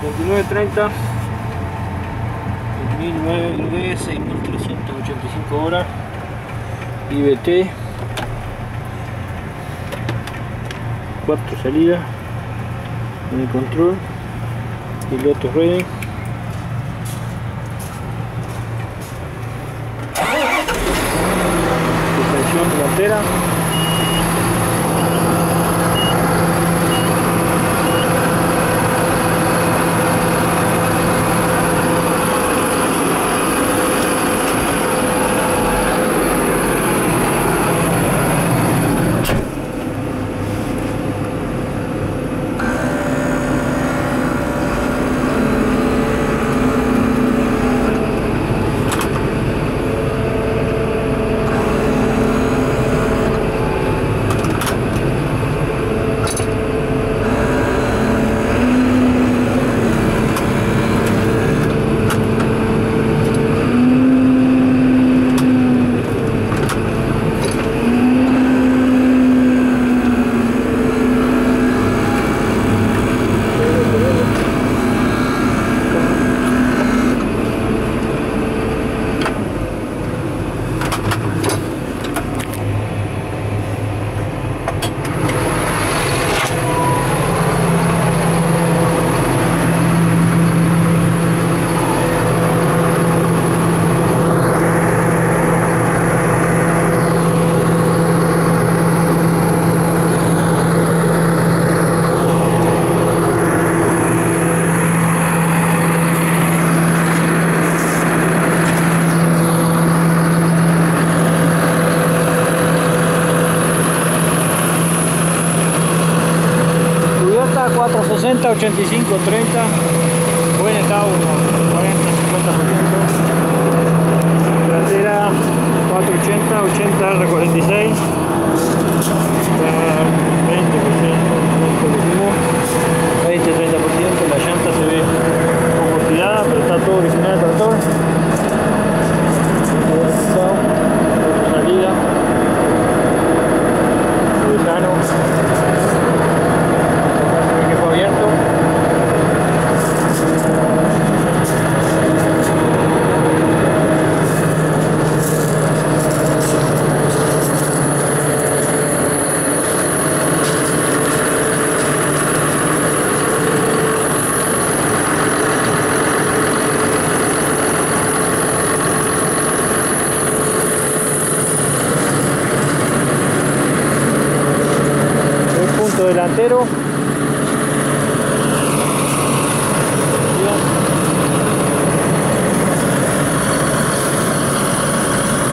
2930 2009 6.385 horas. IBT 4 salidas en el control, piloto ready. Suspensión delantera. Cubierta 460, 85, 30, buen estado, unos 40-50%. Trasera 480, 80, R46, 20-30%. La llanta se ve un poco oxidada, pero está todo original el tractor. Otra salida, Vulcano. Abierto. El punto delantero.